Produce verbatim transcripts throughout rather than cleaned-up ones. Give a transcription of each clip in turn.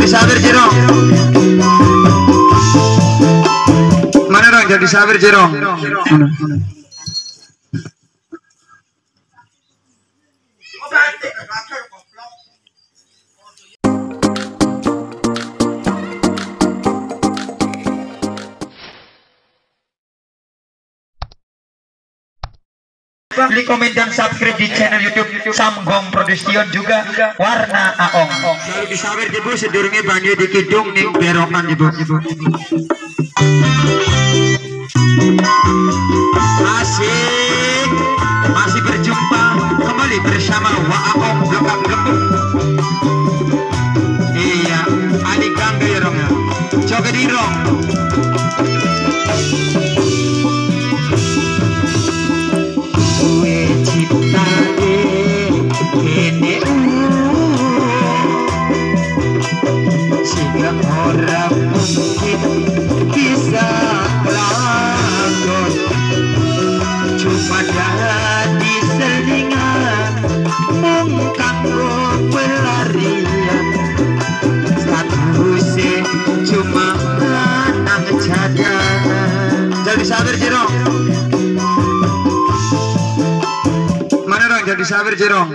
sabar Jerong. Mana dong jadi sabar Jerong. Klik, komen, dan subscribe di channel YouTube Samgong Production juga Warna Aong. Lalu disawer Ibu sedurunge banyu di kidung ning berokan Ibu. Asik. Masih berjumpa kembali bersama Wa Aong Gembang Gembung. Iya, Ali Gangga ya Rong ya. Coba dirong. Orang mungkin bisa kelakon, cuma di selingan mengkanggo pelarian. Statusnya cuma anak cadangan. Jadi sabar Jerong. Mana dong jadi sabar Jerong.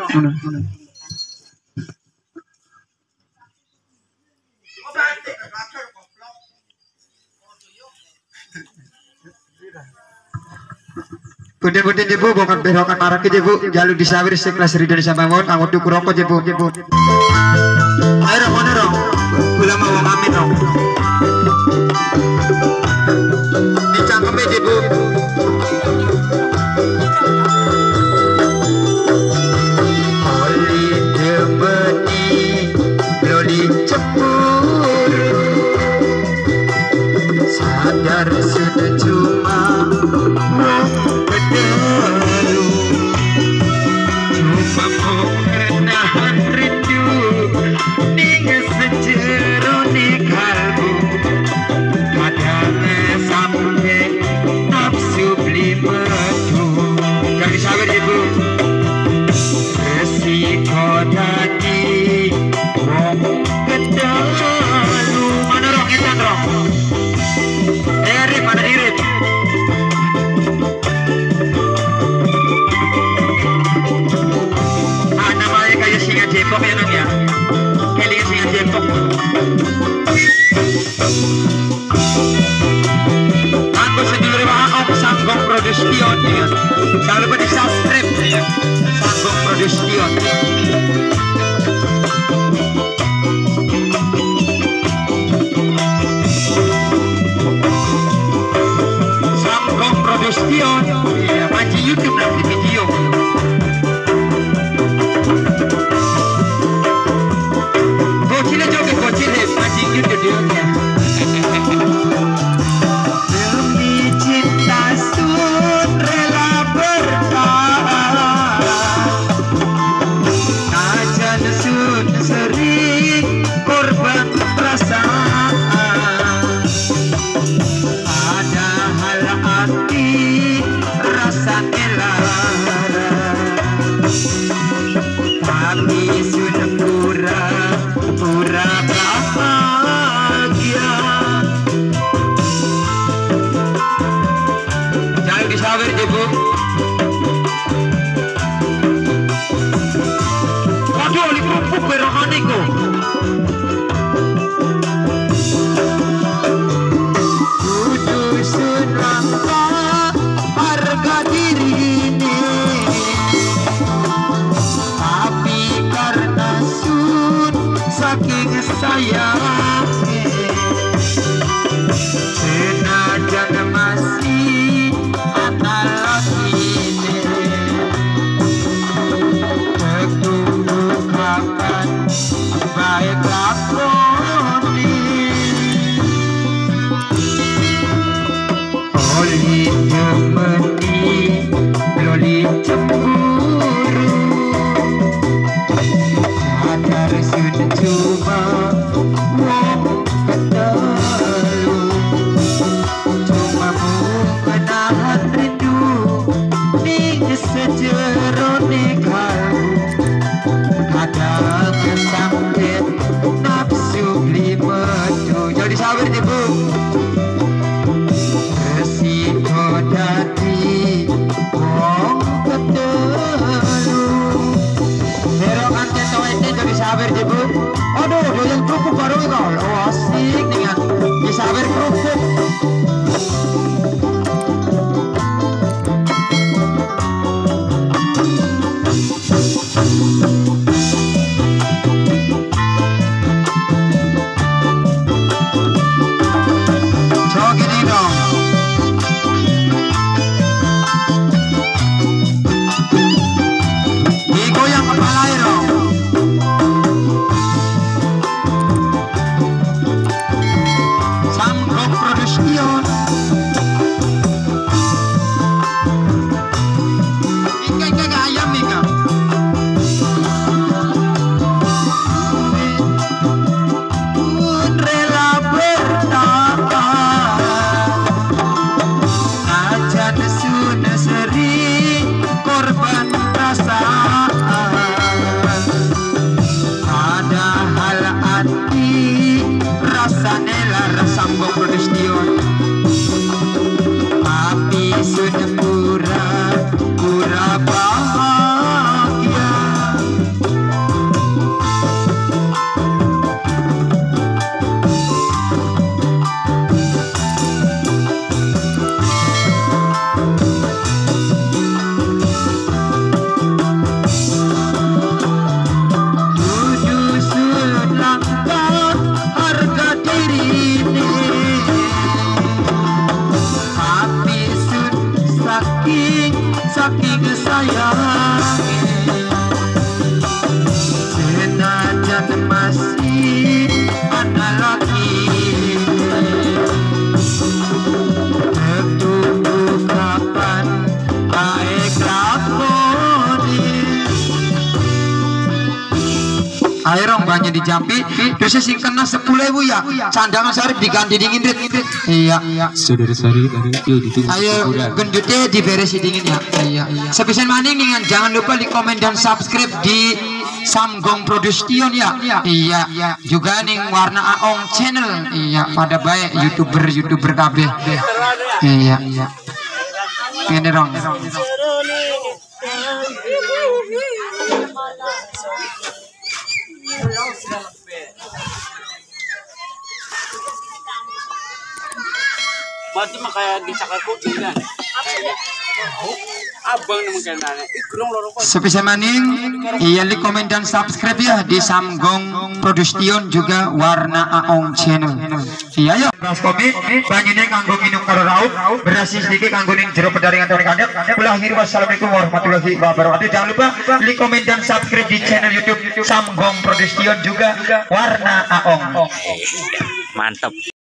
Budi-budi jebu bukan berokan marah ke jebu jalur disawir sekelas ridho sama mohon kamu tuh kuroko jebu jebu ayo mana dong gula mau ngamen dong dicangkeme jebu oli demeni loli cepur sadar sudah cuma Bedalu cuma mau menahan rindu ning sejero ning kalbu kadang sampai nafsu beli medu. Jadi sabar Ibu resiko tadi wong bedalu mana rong etan rong Eri mana irit Jepok ya nang ya, kelingan singa Jepok. Aku sendiri Aong Samgong Production ya. Kalau pada subscribe ya, Samgong Production. Samgong Production ya, panci YouTube nanti video. Demi cinta sun rela bertahan, ajan sun sering korban perasaan. Padahal hati rasa lara, tapi sudah pura-pura bahagia. Jangan disawer Ibu. Waduh, ini kerupuk beromaniku. Kudu senangka harga diri ini, tapi karena sun saking sayang senajan masih analog ini tertunggu kapan baik lakoni oli demeni loli cemburu sadar sudah cuma disawer jebu. Aduh, doyan kerupuk baru iki kok. Oh, asik dengan disawer kerupuk. Airong banyak dijampi, terus sing kena sepuluh ribu ya. Candangan sarip diganti dingin rit. Iya. Saudara-saudari tadi itu ditunggu. Ayo gendutnya diberesi dingin ya. Iya. Sepisan maning dengan jangan lupa di komen dan subscribe di Samgong Production ya. Iya. Juga ning Warna Aong channel. Iya. Pada baik youtuber youtuber kabeh. Iya. Ini dong. Mati makanya dicakar kucing kan. Abang naman kailangan. Ikulong loro ko. Sepisa maning, iya like, comment dan subscribe ya di Samgong Production juga Warna Aong channel. Iya yo. Beras kopi, banyune kanggo minum karo raup, beras sedikit kanggo ning jero pedaringan tonik kandep. Kula akhiri wassalamualaikum warahmatullahi wabarakatuh. Jangan lupa like, comment dan subscribe di channel YouTube Samgong Production juga Warna Aong. Mantap.